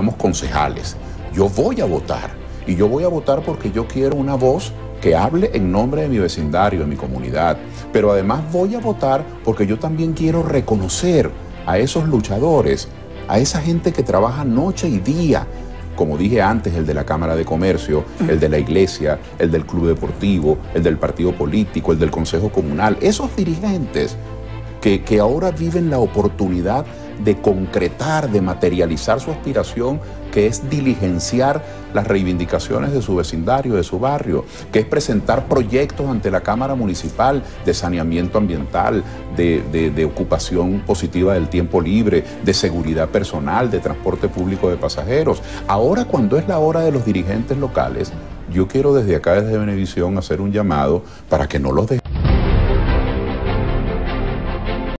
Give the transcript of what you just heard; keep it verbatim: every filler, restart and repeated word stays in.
seamos concejales. Yo voy a votar, y yo voy a votar porque yo quiero una voz que hable en nombre de mi vecindario, de mi comunidad. Pero además voy a votar porque yo también quiero reconocer a esos luchadores, a esa gente que trabaja noche y día, como dije antes, el de la Cámara de Comercio, el de la iglesia, el del club deportivo, el del partido político, el del consejo comunal, esos dirigentes que, que ahora viven la oportunidad de concretar, de materializar su aspiración, que es diligenciar las reivindicaciones de su vecindario, de su barrio, que es presentar proyectos ante la Cámara Municipal de saneamiento ambiental, de, de, de ocupación positiva del tiempo libre, de seguridad personal, de transporte público de pasajeros. Ahora, cuando es la hora de los dirigentes locales, yo quiero desde acá, desde Venevisión, hacer un llamado para que no los dejen.